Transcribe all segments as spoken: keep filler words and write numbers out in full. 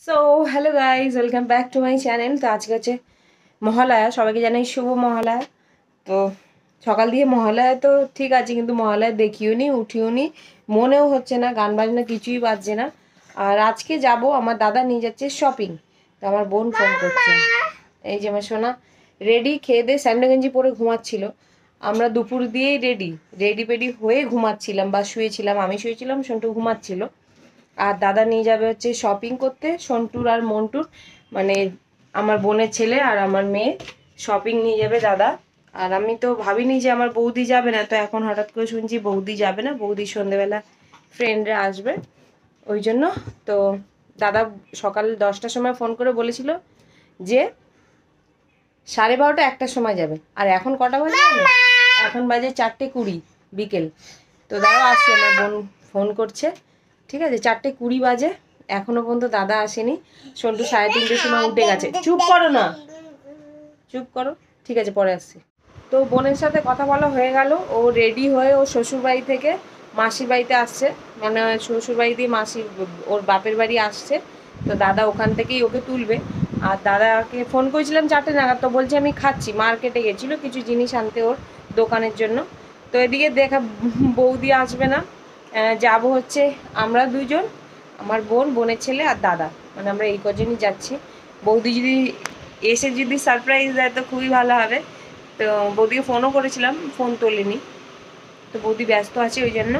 So hello guys, welcome back to my channel. তো আজকে হচ্ছে মহালয়া, সবাইকে জানাই শুভ মহালয়া। তো সকাল দিয়ে মহালয়া তো ঠিক আছে, কিন্তু মহালয়া দেখিও নি, উঠিও নি, মনেও হচ্ছে না, গান বাজনা কিছুই বাজছে না। আর আজকে যাব, আমার দাদা নিয়ে যাচ্ছে শপিং। তো আমার বোন ফোন করছে, এই যে আমার সোনা রেডি, খেয়ে দিয়ে স্যান্ডো গেঞ্জি পরে ঘুমাচ্ছিল। আমরা দুপুর দিয়েই রেডি রেডি পেডি হয়ে ঘুমাচ্ছিলাম বা শুয়েছিলাম, আমি শুয়েছিলাম, সন্টু ঘুমাচ্ছিল। আর দাদা নিয়ে যাবে হচ্ছে শপিং করতে, সন্টুর আর মন্টুর, মানে আমার বোনের ছেলে আর আমার মেয়ে শপিং নিয়ে যাবে দাদা। আর আমি তো ভাবিনি যে আমার বৌদি যাবে না, তো এখন হঠাৎ করে শুনছি বৌদি যাবে না, বৌদি সন্ধেবেলা ফ্রেন্ডরা আসবে ওই জন্য। তো দাদা সকাল দশটার সময় ফোন করে বলেছিল যে সাড়ে বারোটা একটার সময় যাবে। আর এখন কটা বাজে? এখন বাজে চারটে কুড়ি বিকেল। তো দাদা আসছে, আমার বোন ফোন করছে, ঠিক আছে, চারটে কুড়ি বাজে, এখনো পর্যন্ত দাদা আসেনি। সন্টু সাড়ে তিনটের সময় উঠে গেছে। চুপ করো না, চুপ করো, ঠিক আছে, পরে আসছি। তো বোনের সাথে কথা বলা হয়ে গেল, ও রেডি হয়ে ও শ্বশুরবাড়ি থেকে মাসির বাড়িতে আসছে, মানে শ্বশুরবাড়ি দিয়ে মাসির ওর বাপের বাড়ি আসছে। তো দাদা ওখান থেকেই ওকে তুলবে। আর দাদাকে ফোন করেছিলাম চারটে নাগাদ, তো বলছে আমি খাচ্ছি, মার্কেটে গেছিলো কিছু জিনিস আনতে ওর দোকানের জন্য। তো এদিকে দেখা বৌদি আসবে না, যাব হচ্ছে আমরা দুজন, আমার বোন, বোনের ছেলে আর দাদা, মানে আমরা এই কজনই যাচ্ছি। বৌদি যদি এসে যদি সারপ্রাইজ দেয় তো খুবই ভালো হবে। তো বৌদিকে ফোনও করেছিলাম, ফোন তোলেনি, তো বৌদি ব্যস্ত আছে ওই জন্য।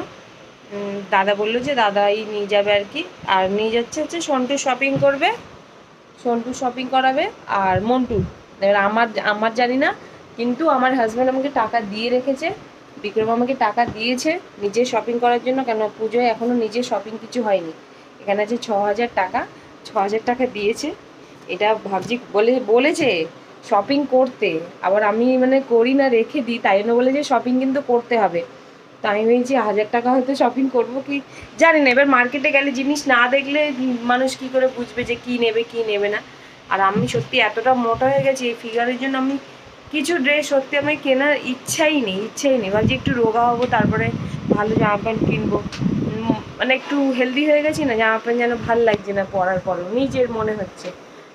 দাদা বললো যে দাদাই নিয়ে যাবে আর কি। আর নিয়ে যাচ্ছে হচ্ছে সন্টু শপিং করবে, সন্টু শপিং করাবে আর মন্টু। এবার আমার আমার জানি না, কিন্তু আমার হাজব্যান্ড আমাকে টাকা দিয়ে রেখেছে, বিক্রম আমাকে টাকা দিয়েছে নিজে শপিং করার জন্য, কেন পুজোয় এখনও নিজে শপিং কিছু হয়নি। এখানে আছে ছ হাজার টাকা, ছ হাজার টাকা দিয়েছে। এটা ভাবছি বলে বলেছে শপিং করতে, আবার আমি মানে করি না, রেখে দিই, তাই জন্য বলে যে শপিং কিন্তু করতে হবে। তো আমি ভেবেছি হাজার টাকা হয়তো শপিং করবো কি জানি না। এবার মার্কেটে গেলে জিনিস না দেখলে মানুষ কি করে বুঝবে যে কী নেবে কী নেবে না। আর আমি সত্যি এতটা মোটা হয়ে গেছি এই ফিগারের জন্য, আমি কিছু ড্রেস সত্যি আমি কেনার ইচ্ছাই নেই, ইচ্ছাই নেই। ভাবছি একটু রোগা হবো, তারপরে ভালো জামা প্যান্ট কিনবো। মানে একটু হেলদি হয়ে গেছি না, জামা প্যান্ট যেন ভাল লাগছে না পরার পরেও, নিজের মনে হচ্ছে।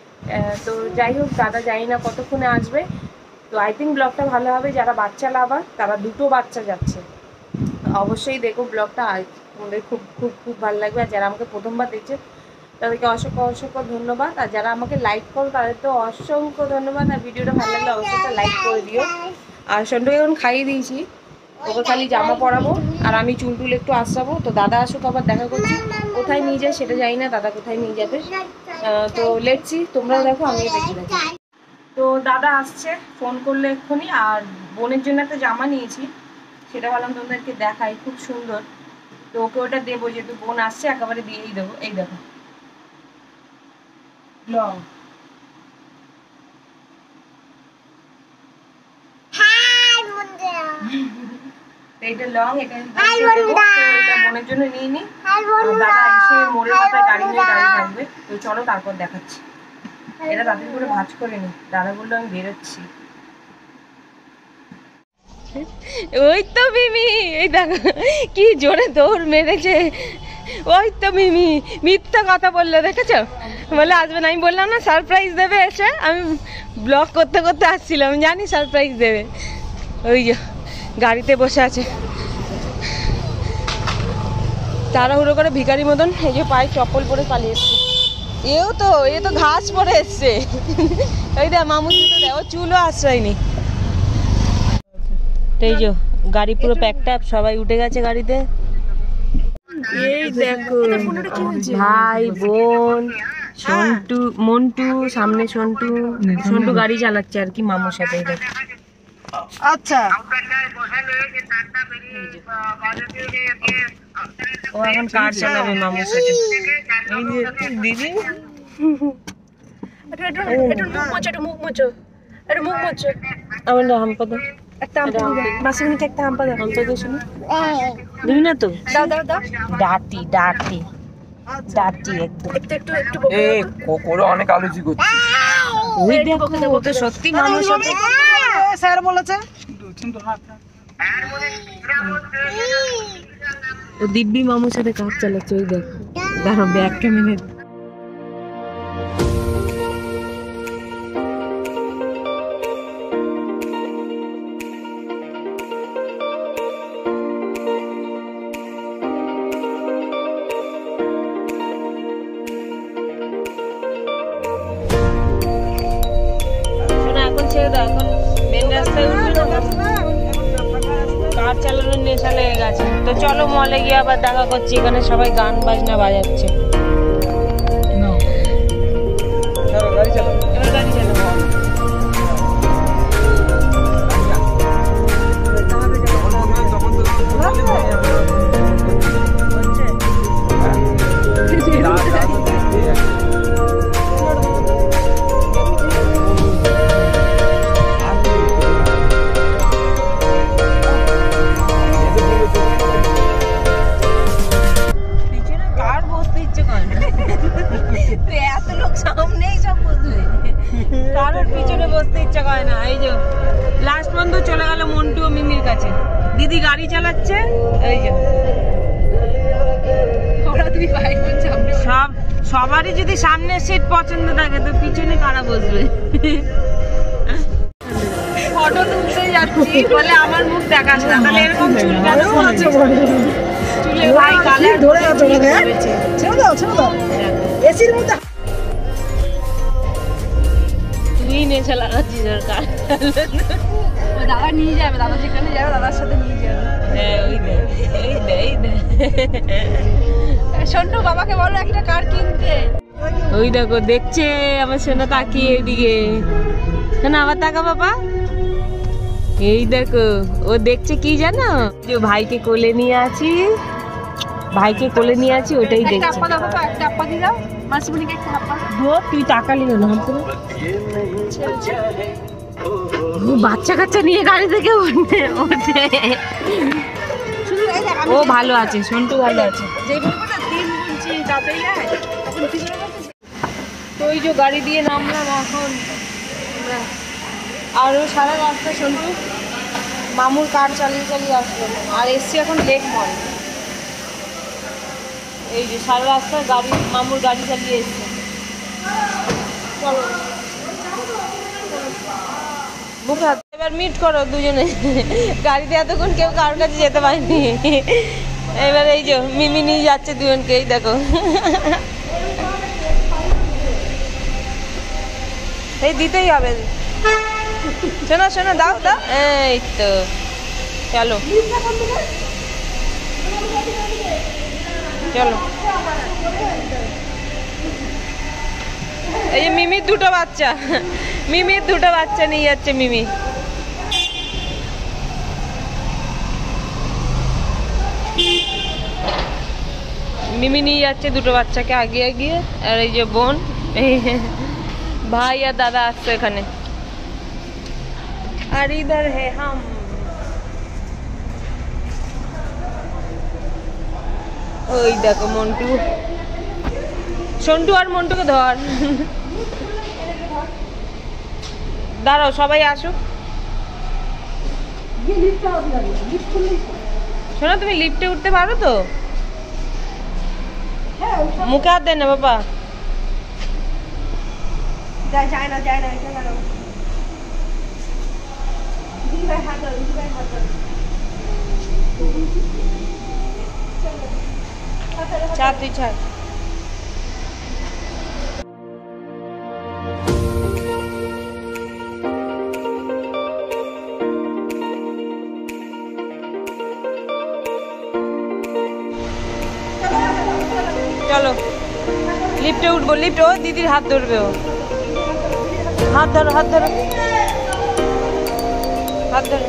তো যাই হোক, দাদা জানি না কতক্ষণে আসবে। তো আই থিঙ্ক ব্লগটা ভালো হবে, যারা বাচ্চা লাভার তারা দুটো বাচ্চা যাচ্ছে, অবশ্যই দেখো ব্লগটা, তোমাদের খুব খুব খুব ভালো লাগবে। আর যারা আমাকে প্রথমবার দেখছে তাদেরকে অসংখ্য অসংখ্য ধন্যবাদ। আর যারা আমাকে লাইক করো তাদের তো অসংখ্য ধন্যবাদ। আর ভিডিওটা ভালো লাগলে অবশ্যই একটা লাইক করে দিও। আর সন্টুকে এখন খাইয়ে দিয়েছি, ওকে খালি জামা পরাবো আর আমি চুল টুল একটু আসাবো। তো দাদা আসুক, আবার দেখা করছি, কোথায় নিয়ে যায় সেটা জানি না, দাদা কোথায় নিয়ে যাবে। তো লেটসি, তোমরাও দেখো আমিও দেখি দেখি। তো দাদা আসছে, ফোন করলে এক্ষুনি। আর বোনের জন্য একটা জামা নিয়েছি, সেটা ভাবলাম তোমাদেরকে দেখাই, খুব সুন্দর। তো ওকে ওটা দেবো, যেহেতু বোন আসছে একেবারে দিয়েই দেবো। এই দেখো লং, এইটা লং, এটা এটা বোনের জন্য নিয়ে নি। দাদা এসে মোড়ের মাথায় গাড়ি নিয়ে দাঁড়িয়ে থাকবে, তো চলো তারপর দেখাচ্ছি। এটা তাদের করে ভাঁজ করে নি, দাদা বললো আমি বেরোচ্ছি। ওই তো মিমি, এই দেখো কি জোরে দৌড় মেরেছে। ওই তো মিমি মিথ্যা কথা বললো, দেখেছো, বলে আসবে না। আমি বললাম না সারপ্রাইজ দেবে এসে, আমি ব্লগ করতে করতে আসছিলাম, জানি সারপ্রাইজ দেবে। ওই যে গাড়িতে বসে আছে, তাড়াহুড়ো করে ভিখারি মতন, এই যে পায়ে চপ্পল পরে পালিয়ে এসছে। এও তো এ তো ঘাস পরে এসছে, ওই দেখ মামুর জুতো দেখ, ও চুলও আশ্রয়নি। এই যে গাড়ি পুরো প্যাকড আপ, সবাই উঠে গেছে গাড়িতে। এই দেখো ভাই বোন, সন্টু মন্টু সামনে, সন্টু সন্টু গাড়ি চালাচ্ছে আর কি মামুর সাথে। আচ্ছা, ও এখন কার চালাবে মামুর সাথে। এই যে দিদি, মুখ মোচো, মুখ মোচো, একটু মুখ মোচো। আমার না হাম্পা দাও, একটা হাম্পা দাও, মাসিমণিকে একটা হাম্পা দাও। হাম্পা দাও শুনি, দিবি না তো? দাও দাও দাও। ডাটি ডাটি ডাটি একদম। একটু একটু একটু বকে দাও। এ কোকোরে অনেক আলোচি করছে। ওই দেখো ও তো সত্যি মানুষ হবে, স্যার বলেছে। ও দিব্যি মামুর সাথে কাজ চালাচ্ছে, ওই দেখো। দাঁড়াও একটা মিনিট। দাও, এখন মেন রাস্তায় উঠবে তখন কার চালানোর নেশা লেগে গেছে। তো চলো মলে গিয়ে আবার দেখা করছি, এখানে সবাই গান বাজনা বাজাচ্ছে। এবার গাড়ি চালাবো। এত লোক সামনেই সব বুঝবে, কারোর পিছনে বসতে ইচ্ছা করে না। এই যে লাস্ট পর্যন্ত চলে গেল মন্টু ও মিমির কাছে, দিদি গাড়ি চালাচ্ছে। এই যে সব সবারই যদি সামনের সিট পছন্দ থাকে তো পিছনে কারা বসবে। ফটো তুলতে যাচ্ছি বলে আমার মুখ দেখাস না, তাহলে এরকম চুল কেন চুলে ভাই কালার ধরে আছে। ছেড়ে দাও ছেড়ে দাও, এসির মধ্যে তুই নেশা লাগাচ্ছিস সরকার। ও দাদা নিয়ে যাবে, দাদা যেখানে যাবে দাদার সাথে নিয়ে যাবে। হ্যাঁ ওই দে এই দে এই দে সন্টু বাবাকে বলো একটা কার কিনতে। ওই দেখো দেখছে আমার সোনা তাকিয়ে এদিকে, না আবার তাকা বাবা। এই দেখো ও দেখছে কি জানো, যে ভাইকে কোলে নিয়ে আছি, ভাইকে কোলে নিয়ে আছি ওটাই দেখছে। তুই টাকালি না বাচ্চা কাচ্চা নিয়ে গাড়ি থেকে ওঠে। ও ভালো আছে, সন্টু ভালো আছে। তো ওই যে গাড়ি দিয়ে নামলাম এখন, আরও সারা রাস্তা সন্টু মামুর কার চালিয়ে চালিয়ে আসলো, আর এসছি এখন লেক মল। এই যে সারা রাস্তায় গাড়ি মামুর গাড়ি চালিয়ে এসছে। চলো মুখে হাত এবার মিট করো দুজনে, গাড়িতে এতক্ষণ কেউ কারোর কাছে যেতে পারেনি। এবার এই যে মিমি নিয়ে যাচ্ছে দুজনকে, এই দেখো এই দিতেই হবে। শোনো শোনো দাও দাও, এই তো চলো চলো। এই যে মিমির দুটো বাচ্চা, মিমির দুটো বাচ্চা নিয়ে যাচ্ছে মিমি। মিমি নিয়ে যাচ্ছে দুটো বাচ্চাকে আগে আগিয়ে। আর এই যে বোন, ভাই আর দাদা আসছে এখানে। আর ইধার হে হাম, ওই দেখো মন্টু, সন্টু আর মন্টুকে ধর। দাঁড়াও সবাই আসুক। শোনো তুমি লিফটে উঠতে পারো তো? মুখে হাত দেন না বাবা। যায় না যায় না, ছাড় তুই ছাড়। চলো লিফটে উঠবো, লিফট ও দিদির হাত ধরবে, ও হাত ধরো হাত ধরো হাত ধরো।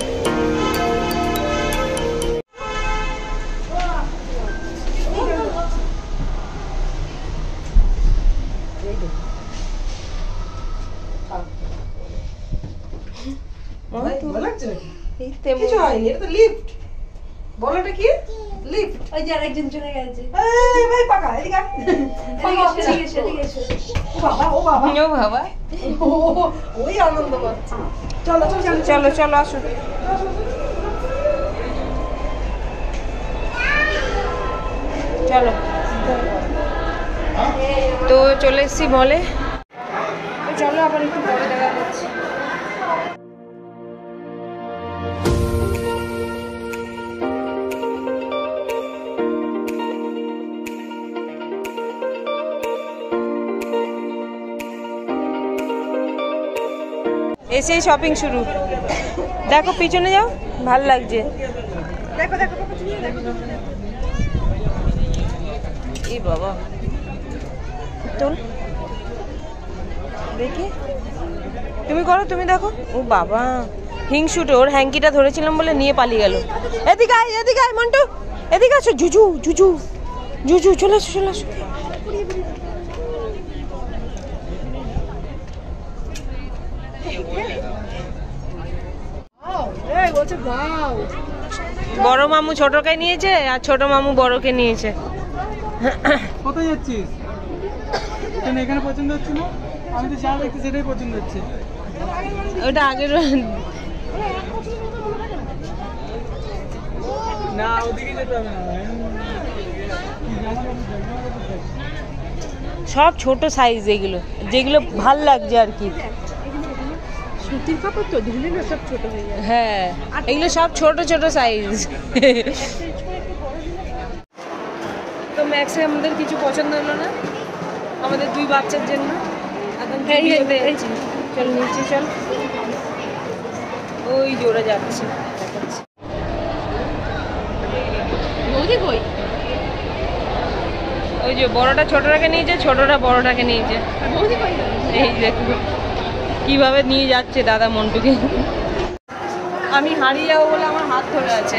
চলো চলো আসো। চলো তো চলে এসছি মলে, তো চলো আবার একটু পরে দেখা করছি। এসেই শপিং শুরু। দেখো পিছনে যাও, ভাল লাগছে। দেখো দেখো এই বাবা তোল দেখি, তুমি করো, তুমি দেখো। ও বাবা হিংসুটে, ওর হ্যাঙ্কিটা ধরেছিলাম বলে নিয়ে পালিয়ে গেল। এদিকে আয়, এদিকে আয় মন্টু, এদিকে আসো। জুজু জুজু জুজু চলে আসো, চলে আসো। বড় মামু ছোটকে নিয়েছে আর ছোট মামু বড়কে নিয়েছে। কোথায় যাচ্ছিস? এখানে পছন্দ হচ্ছে না, আমি তো যা দেখছি সেটাই পছন্দ হচ্ছে। ওটা আগের না, ওদিকে যেতে হবে না। সব ছোট সাইজ, এগুলো যেগুলো ভাল লাগছে আর কি। সুতির কাপড় তো ধুলে না সব ছোট হয়ে যায়। হ্যাঁ এগুলো সব ছোট ছোট সাইজ। তো ম্যাক্সে আমাদের কিছু পছন্দ হলো না আমাদের দুই বাচ্চার জন্য। এখন চল নিচে চল, ওই জোরে যাচ্ছে। ওই যে বড়টা ছোটটাকে নিয়েছে, ছোটটা বড়টাকে নিয়েছে। এই দেখো কিভাবে নিয়ে যাচ্ছে দাদা মন্টুকে। আমি হারিয়ে যাবো বলে আমার হাত ধরে আছে।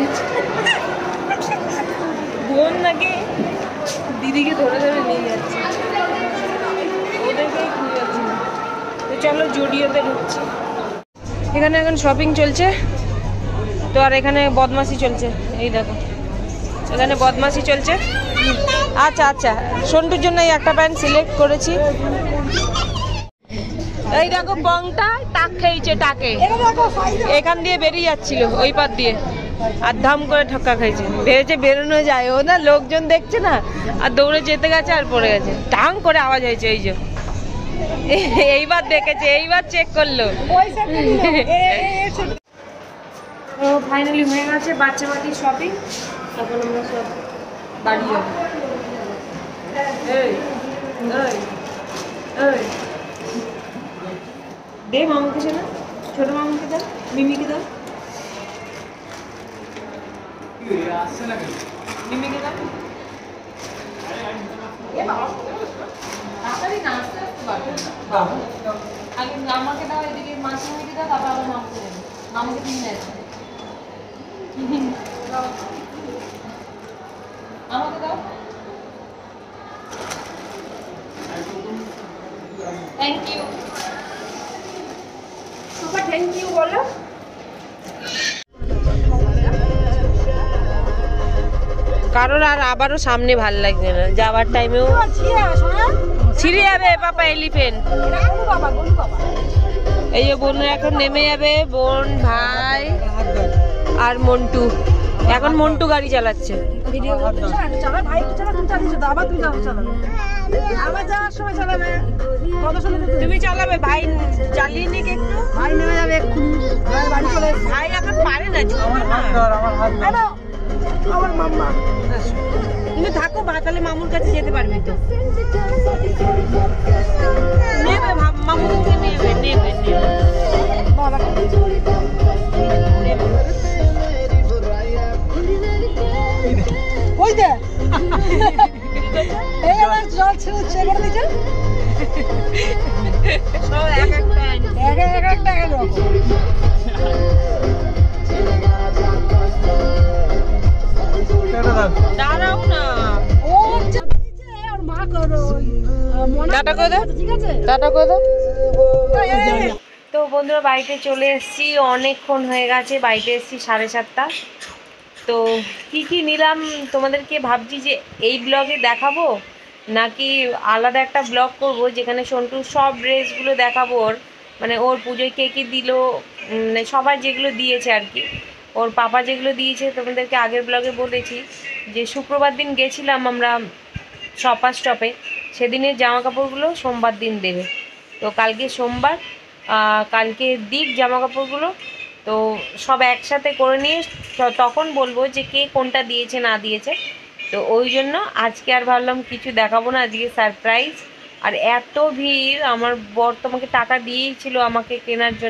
বোন নাকি দিদিকে ধরে ধরে নিয়ে যাচ্ছে, ওদেরকেই খুঁজে যাচ্ছি না। তো চলো জুডিওতে ঢুকছি। এখানে এখন শপিং চলছে তো, আর এখানে বদমাশি চলছে। এই দেখো এখানে বদমাশি চলছে। আচ্ছা আচ্ছা, সন্টুর জন্য এই একটা প্যান্ট সিলেক্ট করেছি। এই দেখো বংটা টাক খেয়েছে, টাকে এখান দিয়ে বেরিয়ে যাচ্ছিল ওই পার দিয়ে, আর ধাম করে ঠক্কা খাইছে। ভেবেছে বেরোনো যায়, ও না লোকজন দেখছে না, আর দৌড়ে যেতে গেছে আর পড়ে গেছে। টাং করে আওয়াজ হয়েছে, এই যে এইবার দেখেছে, এইবার চেক করলো। তো ফাইনালি হয়ে গেছে বাচ্চা বাচ্চি শপিং। এখন আমরা সব বাড়ি যাবো। এই এই এই দে মামুকে, শোনা ছোট মামুকে দাও, মিমিকে দাও, মিমিকে দাও। আগে আমাকে দাও, এদিকে মাসিমাকে দাও, তারপর আবার মামুকে দেবে। মামুকে তিন দেয়, আমাকে দাও। Thank you, super thank you বলো। কারোর আর আবারও সামনে ভাল লাগছে না, যাওয়ার টাইমেও ছিঁড়ে যাবে পাপা এলিফেন্ট। এই যে বোন এখন নেমে যাবে, বোন ভাই আর মন্টু। এখন মন্টু গাড়ি চালাচ্ছে। তুমি চালাবে, ভাই চালিয়ে নিক একটু। ভাই নেমে যাবে এক্ষুনি, ভাই এখন পারে না। আমার মাম্মা, তুমি থাকো বা, তাহলে মামুর কাছে যেতে পারবে তো। নেবে মামুকে, নেবে নেবে নেবে। ওই দে জল ছেড়ে করে দিচ্ছে, সব এক একটা এক এক একটা এরকম। দাঁড়াও না, ও মা করো টাটা করে দাও, ঠিক আছে টাটা করে দাও। তো বন্ধুরা বাড়িতে চলে এসেছি, অনেকক্ষণ হয়ে গেছে, বাড়িতে এসেছি সাড়ে সাতটা। তো কি কি নিলাম তোমাদেরকে ভাবছি যে এই ব্লগে দেখাবো, নাকি আলাদা একটা ব্লগ করব যেখানে সন্টুর সব ড্রেসগুলো দেখাবো। ওর মানে ওর পুজোয় কে কী দিল, মানে সবাই যেগুলো দিয়েছে আর কি, ওর পাপা যেগুলো দিয়েছে। তোমাদেরকে আগের ব্লগে বলেছি যে শুক্রবার দিন গেছিলাম আমরা শপার স্টপে, সেদিনের জামা কাপড়গুলো সোমবার দিন দেবে। তো কালকে সোমবার, কালকে দিক জামা কাপড়গুলো, তো সব একসাথে করে নিয়ে তখন বলবো যে কে কোনটা দিয়েছে না দিয়েছে। তো ওই জন্য আজকে আর ভাবলাম কিছু দেখাবো না, আজকে সারপ্রাইজ। আর এত ভিড়, আমার বর তোমাকে টাকা দিয়েই ছিল আমাকে কেনার জন্য,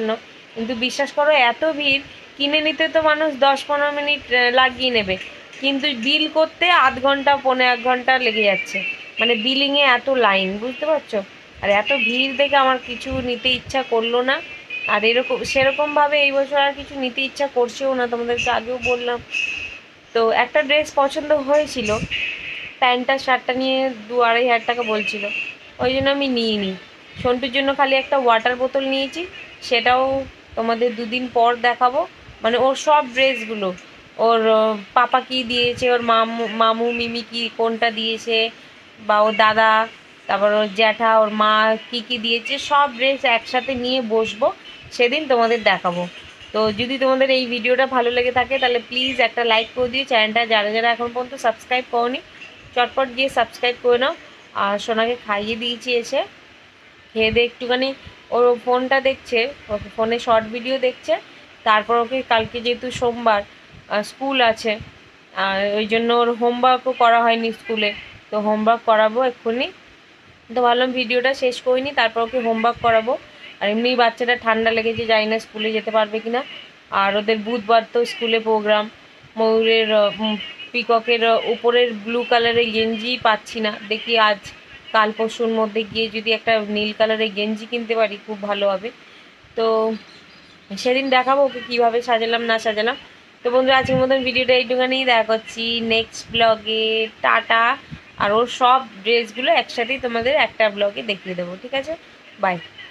কিন্তু বিশ্বাস করো এত ভিড়, কিনে নিতে তো মানুষ দশ পনেরো মিনিট লাগিয়ে নেবে, কিন্তু বিল করতে আধ ঘন্টা পৌনে এক ঘন্টা লেগে যাচ্ছে। মানে বিলিংয়ে এত লাইন, বুঝতে পারছো? আর এত ভিড় দেখে আমার কিছু নিতে ইচ্ছা করলো না। আর এরকম সেরকমভাবে এই বছর আর কিছু নিতে ইচ্ছা করছেও না, তোমাদেরকে আগেও বললাম। তো একটা ড্রেস পছন্দ হয়েছিল, প্যান্টটা শার্টটা নিয়ে দু আড়াই হাজার টাকা বলছিল, ওই জন্য আমি নিইনি। সন্টুর জন্য খালি একটা ওয়াটার বোতল নিয়েছি, সেটাও তোমাদের দুদিন পর দেখাবো। মানে ওর সব ড্রেসগুলো, ওর পাপা কি দিয়েছে, ওর মামু মামু মিমি কি কোনটা দিয়েছে, বা ওর দাদা, তারপর ওর জ্যাঠা, ওর মা কি কি দিয়েছে, সব ড্রেস একসাথে নিয়ে বসবো, সেদিন তোমাদের দেখাবো। তো যদি তোমাদের এই ভিডিওটা ভালো লেগে থাকে তাহলে প্লিজ একটা লাইক করে দিও। চ্যানেলটা যারা যারা এখন পর্যন্ত সাবস্ক্রাইব করোনি চটপট গিয়ে সাবস্ক্রাইব করে নাও। আর সোনাকে খাইয়ে দিয়েছি এসে, খেয়ে দিয়ে একটুখানি ওর ফোনটা দেখছে, ফোনে শর্ট ভিডিও দেখছে। তারপর ওকে কালকে যেহেতু সোমবার স্কুল আছে, আর ওই জন্য ওর হোমওয়ার্কও করা হয়নি স্কুলে, তো হোমওয়ার্ক করাবো এক্ষুনি। তো ভাবলাম ভিডিওটা শেষ করিনি, তারপর ওকে হোমওয়ার্ক করাবো। আর এমনি বাচ্চাটা ঠান্ডা লেগেছে, জানি না স্কুলে যেতে পারবে কিনা। আর ওদের বুধবার তো স্কুলে প্রোগ্রাম, ময়ূরের পিককের উপরের ব্লু কালারের গেঞ্জি পাচ্ছি না, দেখি আজ কাল পরশুর মধ্যে গিয়ে যদি একটা নীল কালারের গেঞ্জি কিনতে পারি খুব ভালো হবে। তো সেদিন দেখাবো ওকে কীভাবে সাজালাম না সাজালাম। তো বন্ধুরা আজকের মতন ভিডিওটা এইটুখানি, দেখা করছি নেক্সট ব্লগে। টাটা। আর ওর সব ড্রেসগুলো একসাথেই তোমাদের একটা ব্লগে দেখিয়ে দেবো, ঠিক আছে? বাই।